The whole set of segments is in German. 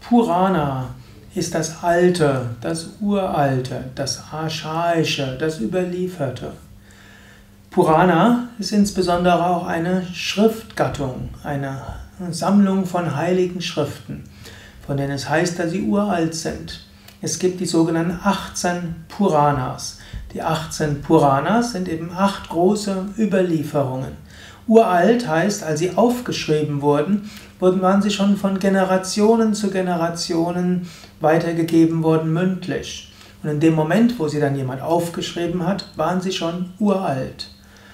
Purana ist das Alte, das Uralte, das Archaische, das Überlieferte. Purana ist insbesondere auch eine Schriftgattung, eine Sammlung von heiligen Schriften, von denen es heißt, dass sie uralt sind. Es gibt die sogenannten 18 Puranas. Die 18 Puranas sind eben 8 große Überlieferungen. Uralt heißt, als sie aufgeschrieben wurden, waren sie schon von Generationen zu Generationen weitergegeben worden, mündlich. Und in dem Moment, wo sie dann jemand aufgeschrieben hat, waren sie schon uralt.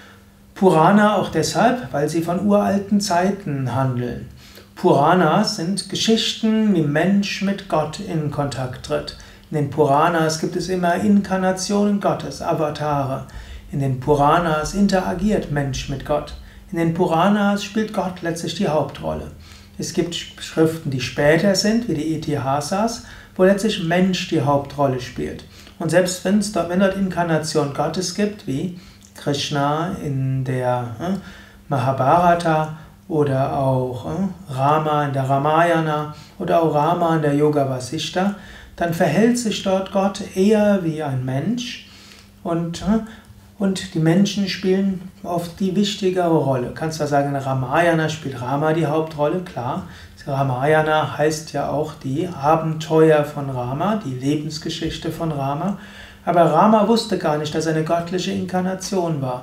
Purana auch deshalb, weil sie von uralten Zeiten handeln. Puranas sind Geschichten, wie Mensch mit Gott in Kontakt tritt. In den Puranas gibt es immer Inkarnationen Gottes, Avatare. In den Puranas interagiert Mensch mit Gott. In den Puranas spielt Gott letztlich die Hauptrolle. Es gibt Schriften, die später sind, wie die Itihasas, wo letztlich Mensch die Hauptrolle spielt. Und selbst wenn dort Inkarnation Gottes gibt, wie Krishna in der Mahabharata oder auch Rama in der Ramayana oder auch Rama in der Yoga Vasishta, dann verhält sich dort Gott eher wie ein Mensch und die Menschen spielen oft die wichtigere Rolle. Du kannst zwar sagen, in Ramayana spielt Rama die Hauptrolle, klar. Ramayana heißt ja auch die Abenteuer von Rama, die Lebensgeschichte von Rama. Aber Rama wusste gar nicht, dass er eine göttliche Inkarnation war.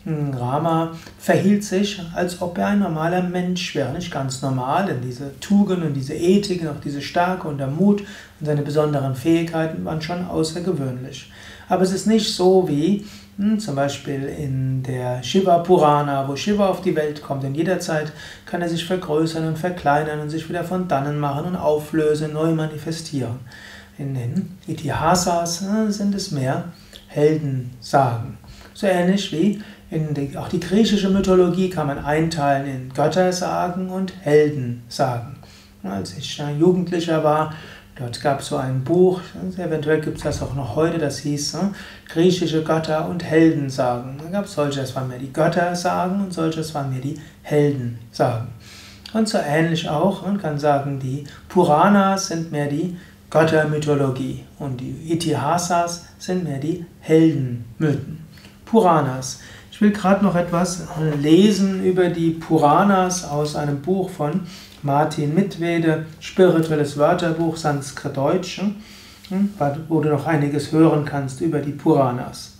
Rama verhielt sich, als ob er ein normaler Mensch wäre, nicht ganz normal, denn diese Tugend und diese Ethik und auch diese Stärke und der Mut und seine besonderen Fähigkeiten waren schon außergewöhnlich. Aber es ist nicht so wie zum Beispiel in der Shiva Purana, wo Shiva auf die Welt kommt und jederzeit kann er sich vergrößern und verkleinern und sich wieder von dannen machen und auflösen, neu manifestieren. In den Itihasas sind es mehr Heldensagen. So ähnlich wie auch die griechische Mythologie kann man einteilen in Göttersagen und Heldensagen. Als ich Jugendlicher war, dort gab es so ein Buch, eventuell gibt es das auch noch heute, das hieß griechische Götter- und Heldensagen. Da gab es solche, das waren mehr die Göttersagen und solche, das waren mehr die Heldensagen. Und so ähnlich auch, man kann sagen, die Puranas sind mehr die Göttermythologie und die Itihasas sind mehr die Heldenmythen. Puranas. Ich will gerade noch etwas lesen über die Puranas aus einem Buch von Martin Mitwede, Spirituelles Wörterbuch, Sanskrit-Deutsch, wo du noch einiges hören kannst über die Puranas.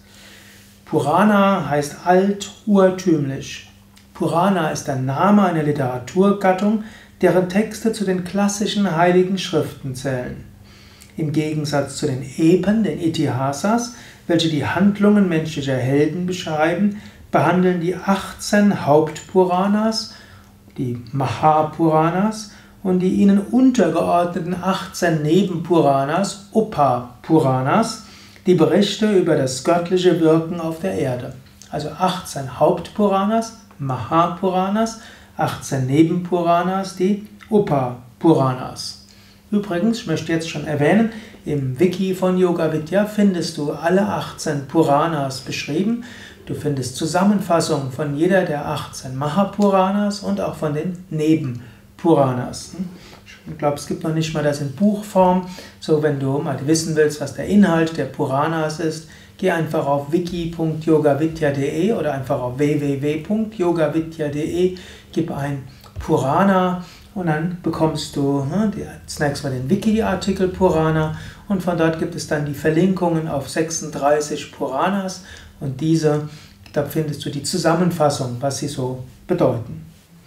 Purana heißt alt, urtümlich. Purana ist der Name einer Literaturgattung, deren Texte zu den klassischen heiligen Schriften zählen. Im Gegensatz zu den Epen, den Itihasas, welche die Handlungen menschlicher Helden beschreiben, behandeln die 18 Hauptpuranas, die Mahapuranas und die ihnen untergeordneten 18 Nebenpuranas, Upapuranas, die Berichte über das göttliche Wirken auf der Erde. Also 18 Hauptpuranas, Mahapuranas, 18 Nebenpuranas, die Upapuranas. Übrigens, ich möchte jetzt schon erwähnen, im Wiki von Yoga Vidya findest du alle 18 Puranas beschrieben. Du findest Zusammenfassungen von jeder der 18 Mahapuranas und auch von den Nebenpuranas. Ich glaube, es gibt noch nicht mal das in Buchform. So, wenn du mal wissen willst, was der Inhalt der Puranas ist, geh einfach auf wiki.yogavidya.de oder einfach auf www.yogavidya.de, gib ein Purana und dann bekommst du zunächst mal den Wiki-Artikel Purana und von dort gibt es dann die Verlinkungen auf 36 Puranas und da findest du die Zusammenfassung, was sie so bedeuten.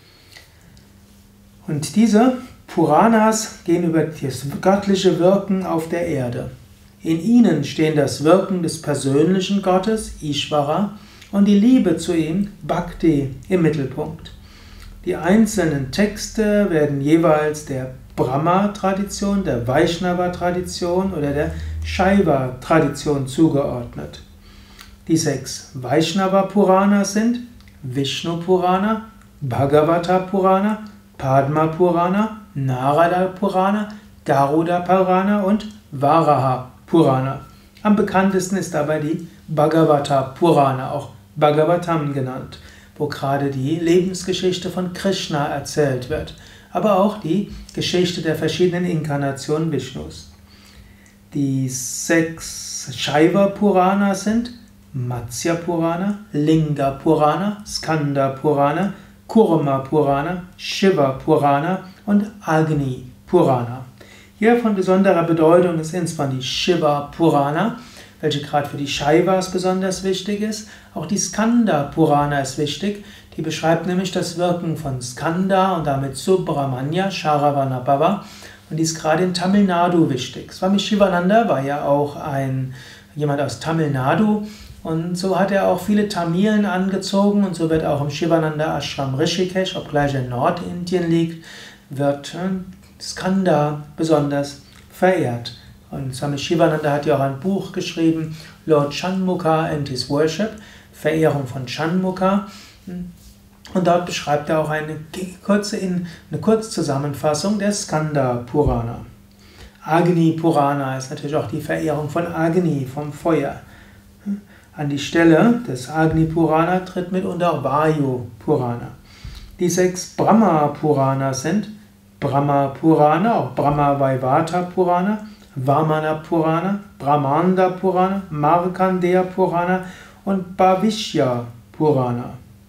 Und diese Puranas gehen über das göttliche Wirken auf der Erde. In ihnen stehen das Wirken des persönlichen Gottes, Ishvara, und die Liebe zu ihm, Bhakti, im Mittelpunkt. Die einzelnen Texte werden jeweils der Brahma-Tradition, der Vaishnava-Tradition oder der Shaiva-Tradition zugeordnet. Die 6 Vaishnava-Puranas sind Vishnu-Purana, Bhagavata-Purana, Padma-Purana, Narada-Purana, Garuda-Purana und Varaha-Purana. Am bekanntesten ist dabei die Bhagavata-Purana, auch Bhagavatam genannt, wo gerade die Lebensgeschichte von Krishna erzählt wird. aber auch die Geschichte der verschiedenen Inkarnationen Vishnus. Die 6 Shaiva Purana sind Matsya Purana, Linga Purana, Skanda Purana, Kurma Purana, Shiva Purana und Agni Purana. Hier von besonderer Bedeutung ist insbesondere die Shiva Purana, welche gerade für die Shaivas besonders wichtig ist. Auch die Skanda Purana ist wichtig. Die beschreibt nämlich das Wirken von Skanda und damit Subramanya, Sharavanabhava. Und die ist gerade in Tamil Nadu wichtig. Swami Shivananda war ja auch jemand aus Tamil Nadu. Und so hat er auch viele Tamilen angezogen. Und so wird auch im Shivananda Ashram Rishikesh, obgleich er in Nordindien liegt, wird Skanda besonders verehrt. Und Swami Shivananda hat ja auch ein Buch geschrieben, Lord Shanmukha and His Worship, Verehrung von Shanmukha. Und dort beschreibt er auch eine Kurzzusammenfassung der Skanda Purana. Agni Purana ist natürlich auch die Verehrung von Agni, vom Feuer. An die Stelle des Agni Purana tritt mitunter auch Vayu Purana. Die 6 Brahma Purana sind Brahma Purana, auch Brahma Vaivata Purana, Vamana Purana, Brahmanda Purana, Markandeya Purana und Bhavishya Purana.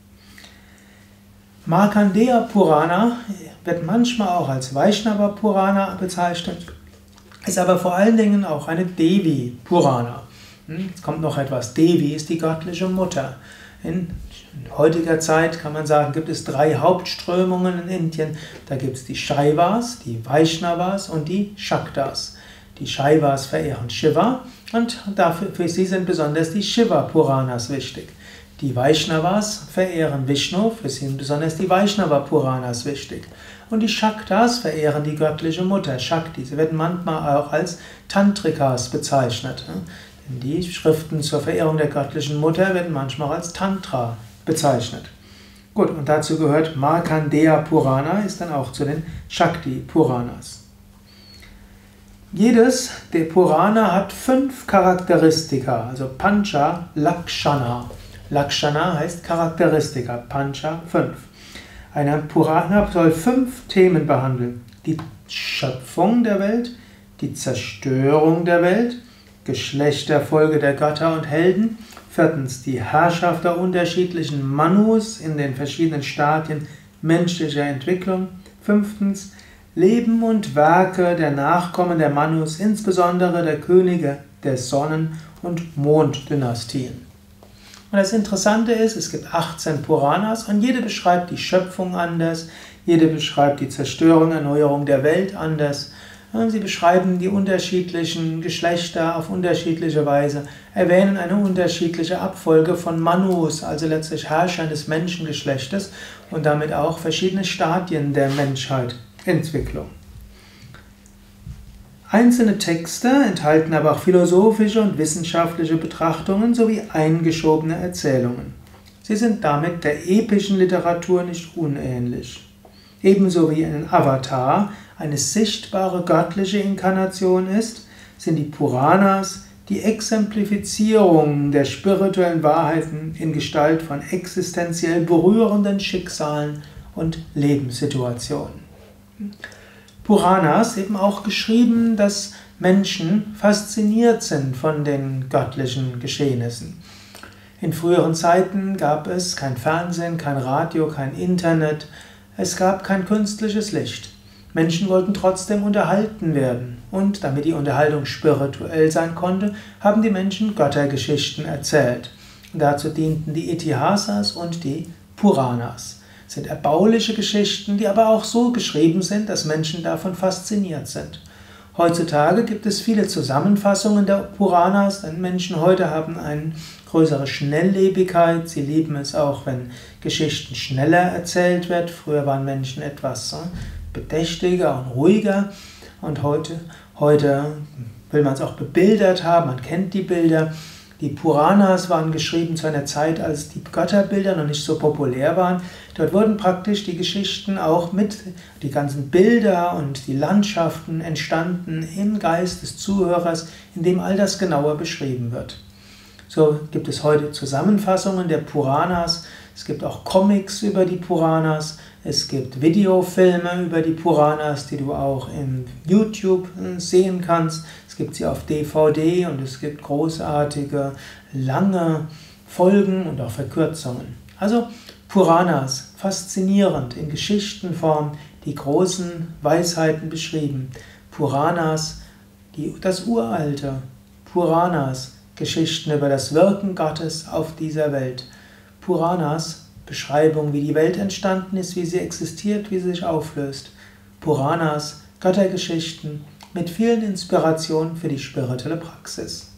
Markandeya Purana wird manchmal auch als Vaishnava Purana bezeichnet, ist aber vor allen Dingen auch eine Devi Purana. Es kommt noch etwas. Devi ist die göttliche Mutter. In heutiger Zeit kann man sagen, gibt es 3 Hauptströmungen in Indien. Da gibt es die Shaivas, die Vaishnavas und die Shaktas. Die Shaivas verehren Shiva und für sie sind besonders die Shiva Puranas wichtig. Die Vaishnavas verehren Vishnu, für sie sind besonders die Vaishnava Puranas wichtig. Und die Shaktas verehren die göttliche Mutter, Shakti. Sie werden manchmal auch als Tantrikas bezeichnet. Denn die Schriften zur Verehrung der göttlichen Mutter werden manchmal auch als Tantra bezeichnet. Gut, und dazu gehört Markandeya Purana, ist dann auch zu den Shakti Puranas. Jedes der Purana hat 5 Charakteristika, also Pancha Lakshana. Lakshana heißt Charakteristika, Pancha 5. Ein Purana soll 5 Themen behandeln. Die Schöpfung der Welt, die Zerstörung der Welt, Geschlechterfolge der Götter und Helden. 4. Die Herrschaft der unterschiedlichen Manus in den verschiedenen Stadien menschlicher Entwicklung. 5. Leben und Werke der Nachkommen der Manus, insbesondere der Könige der Sonnen- und Monddynastien. Und das Interessante ist, es gibt 18 Puranas und jede beschreibt die Schöpfung anders, jede beschreibt die Zerstörung, Erneuerung der Welt anders. Sie beschreiben die unterschiedlichen Geschlechter auf unterschiedliche Weise, erwähnen eine unterschiedliche Abfolge von Manus, also letztlich Herrschern des Menschengeschlechtes und damit auch verschiedene Stadien der Menschheitsentwicklung. Einzelne Texte enthalten aber auch philosophische und wissenschaftliche Betrachtungen sowie eingeschobene Erzählungen. Sie sind damit der epischen Literatur nicht unähnlich. Ebenso wie ein Avatar eine sichtbare göttliche Inkarnation ist, sind die Puranas die Exemplifizierung der spirituellen Wahrheiten in Gestalt von existenziell berührenden Schicksalen und Lebenssituationen. Puranas eben auch geschrieben, dass Menschen fasziniert sind von den göttlichen Geschehnissen. In früheren Zeiten gab es kein Fernsehen, kein Radio, kein Internet, es gab kein künstliches Licht. Menschen wollten trotzdem unterhalten werden und damit die Unterhaltung spirituell sein konnte, haben die Menschen Göttergeschichten erzählt. Und dazu dienten die Itihasas und die Puranas. Es sind erbauliche Geschichten, die aber auch so geschrieben sind, dass Menschen davon fasziniert sind. Heutzutage gibt es viele Zusammenfassungen der Puranas, denn Menschen heute haben eine größere Schnelllebigkeit. Sie lieben es auch, wenn Geschichten schneller erzählt werden. Früher waren Menschen etwas bedächtiger und ruhiger und heute will man es auch bebildert haben, man kennt die Bilder. Die Puranas waren geschrieben zu einer Zeit, als die Götterbilder noch nicht so populär waren. Dort wurden praktisch die Geschichten auch mit, die ganzen Bilder und die Landschaften entstanden im Geist des Zuhörers, in dem all das genauer beschrieben wird. So gibt es heute Zusammenfassungen der Puranas, es gibt auch Comics über die Puranas, Es gibt Videofilme über die Puranas, die du auch in YouTube sehen kannst. Es gibt sie auf DVD und es gibt großartige, lange Folgen und auch Verkürzungen. Also Puranas, faszinierend, in Geschichtenform die großen Weisheiten beschrieben. Puranas, das Uralte. Puranas, Geschichten über das Wirken Gottes auf dieser Welt. Puranas, Beschreibung, wie die Welt entstanden ist, wie sie existiert, wie sie sich auflöst. Puranas, Göttergeschichten mit vielen Inspirationen für die spirituelle Praxis.